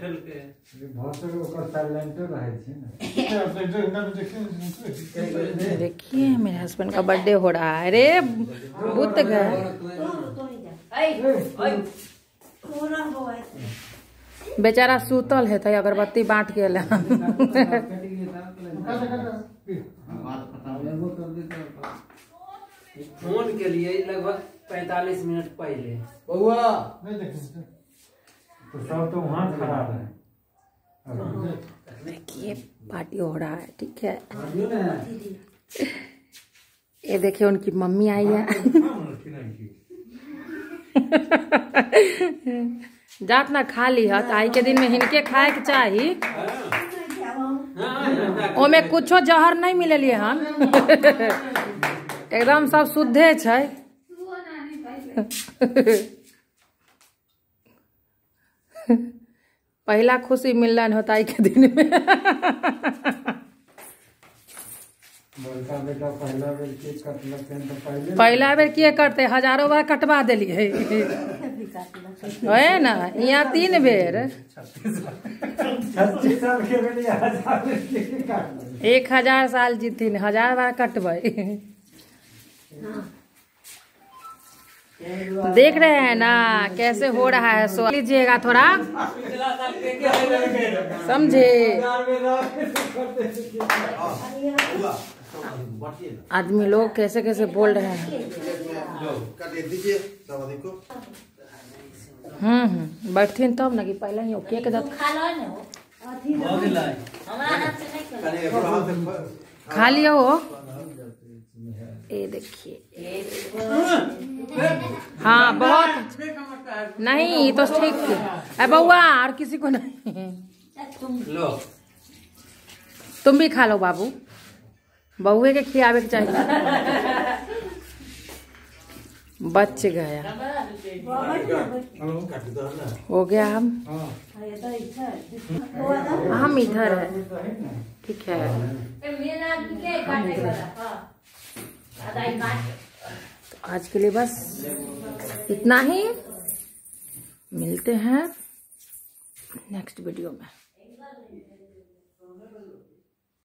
देखिए मेरे हस्बैंड का बर्थडे हो रहा है। अरे बुत गए बेचारा सूतल है तो अगरबत्ती बांट के फोन के लिए लगभग 45 मिनट पहले तो सब तो वहाँ खराब है। देखिए पार्टी हो रहा है, ठीक है। ये देखिए उनकी मम्मी आई है। जात ना खा ली है आई के दिन में हिनके खाए के चाहिए। ओमे कुछो जहर नहीं मिले हन। एकदम सब शुद्धे छै। पहला खुशी मिलन होता है के दिन में। पहला बेर किए करते हजारों बार कटवा दिलिए है ना। यहाँ 3 बेर 1000 साल जीतिन 1000 बार कटबे। देख रहे हैं ना कैसे हो रहा है। सो लीजिएगा थोड़ा समझे। आदमी लोग कैसे कैसे बोल रहे हैं। बैठतीन तब ना कि पहले ही केक खा लिया हो। ये देखिए हाँ बहुत नहीं तो ठीक है बउआ और किसी को नहीं। तुम भी खा लो बाबू। बउए के खियावे के चाहिए। बच गया हो गया। हम इधर है, ठीक है। तो आज के लिए बस इतना ही। मिलते हैं नेक्स्ट वीडियो में।